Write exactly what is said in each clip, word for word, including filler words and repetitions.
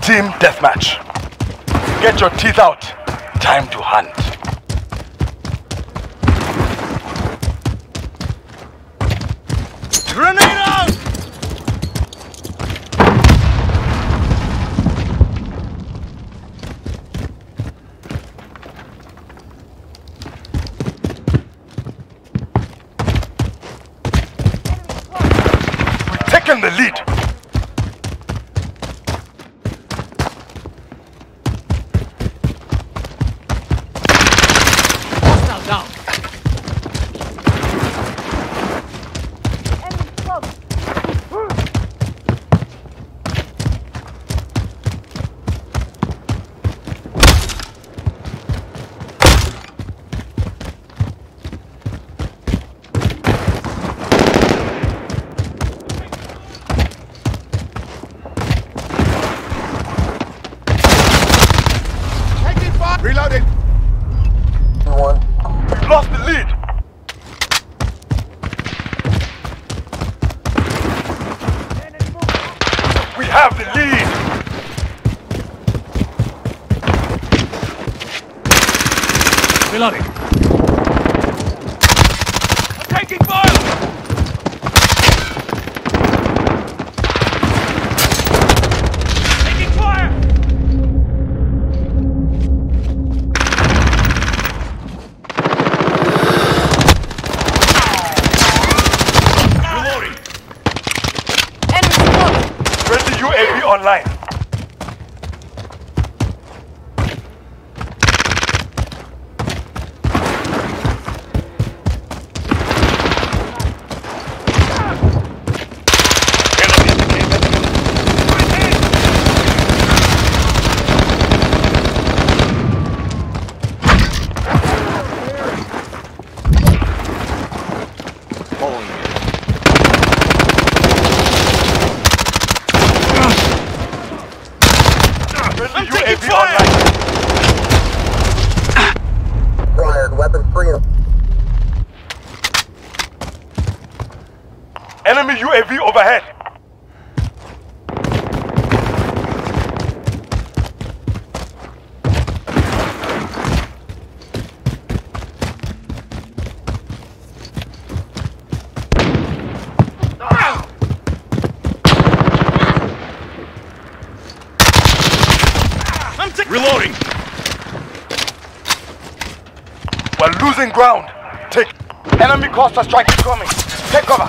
Team deathmatch. Get your teeth out. Time to hunt. Grenade out! We've taken the lead. Down. Reloading. One. We've lost the lead. We have the lead. Reloading. Taking fire. Taking fire. U A V online. I'm U A V taking fire! online. Fired, weapons free. Enemy U A V overhead. Reloading! We're losing ground. Take. Enemy cluster strike is coming. Take cover.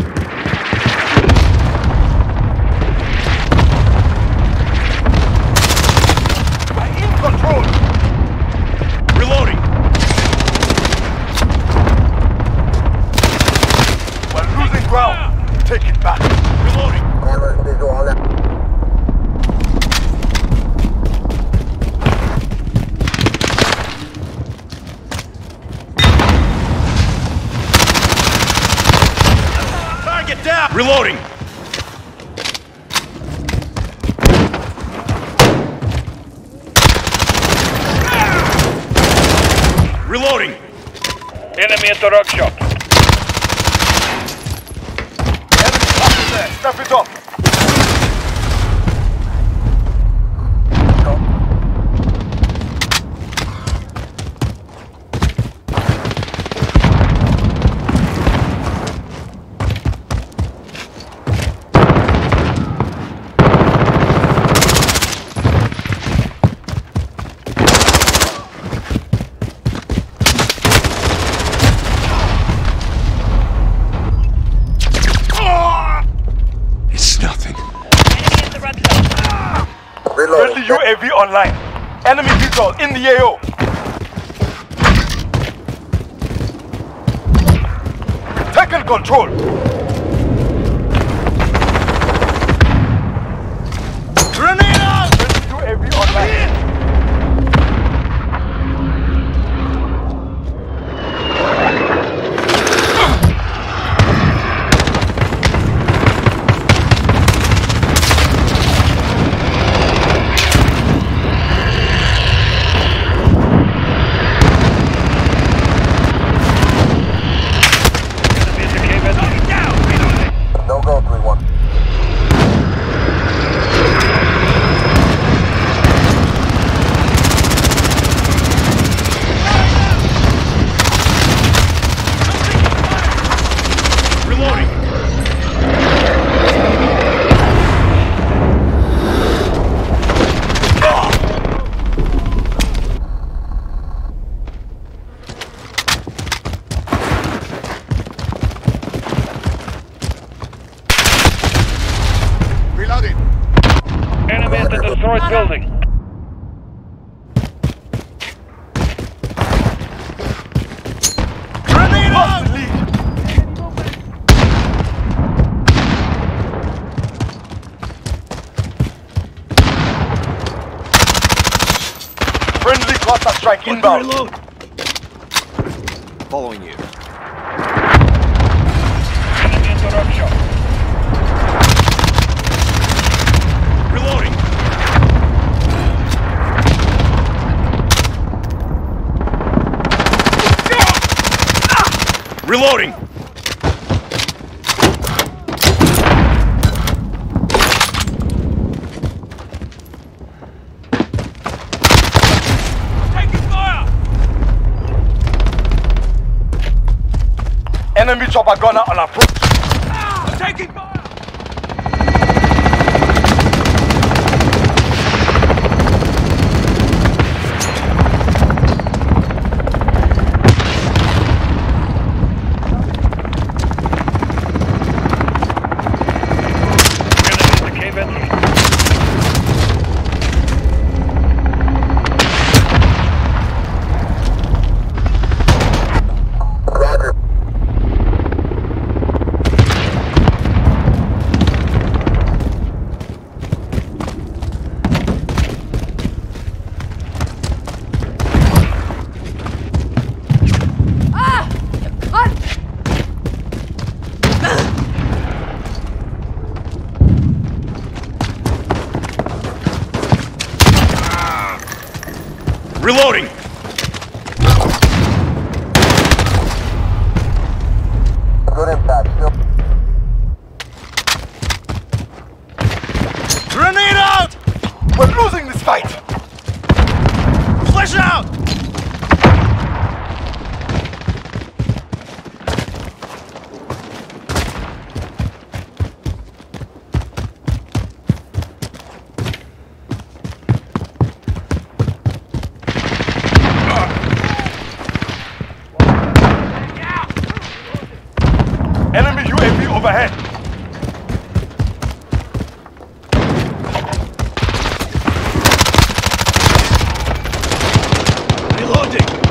We're in control. Reloading! We're losing ground. Take it back. Reloading! Cameras visual on that. Get down! Reloading! Reloading! Enemy at the rock shop. Enemy cluster there. Step it up. Friendly U A V online. Enemy vehicle in the A O. Taken control. Grenade out! Friendly U A V online. Enemy at the cave entrance. destroyed building. Grenade out! Lead. Friendly cluster strike inbound. Reload. Following you. Enemy interruption. Reloading. Reloading. Taking fire. Enemy chopper gunner on approach. Taking fire. Enemy in the cave entrance. Roger. Reloading. Good impact. Still. Grenade out! We're losing this fight! Flash out. Enemy U A V overhead. Reloading.